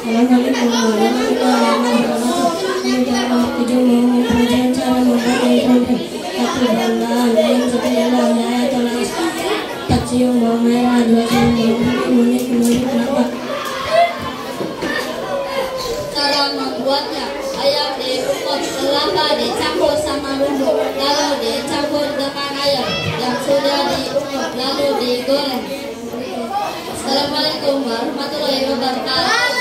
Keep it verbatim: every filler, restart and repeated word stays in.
Assalamualaikum warahmatullahi wabarakatuh. Kemudian nomor tujuh mengajarkan cara membuat iPhone. Satu banggaan yang setelah ayat tulis tacium bawang merah dua sendok kemudian kemudian kenapa? Cara membuatnya, ayam diungkep, kelapa dicampur sama bumbu, lalu dicampur dengan ayam yang sudah diungkep, lalu digoreng. Assalamualaikum warahmatullahi wabarakatuh.